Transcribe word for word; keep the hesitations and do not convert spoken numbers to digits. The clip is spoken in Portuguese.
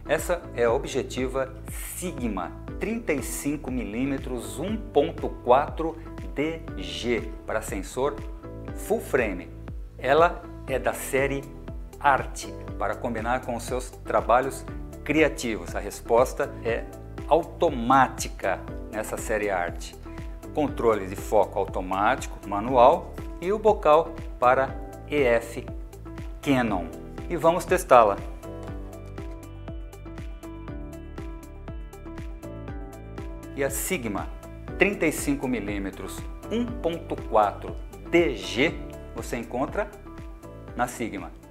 Essa é a objetiva Sigma trinta e cinco milímetros um ponto quatro D G para sensor full frame. Ela é da série Arte para combinar com os seus trabalhos criativos. A resposta é automática nessa série Arte. Controle de foco automático, manual e o bocal para E F Canon. E vamos testá-la. E a Sigma trinta e cinco milímetros um ponto quatro D G você encontra na Sigma.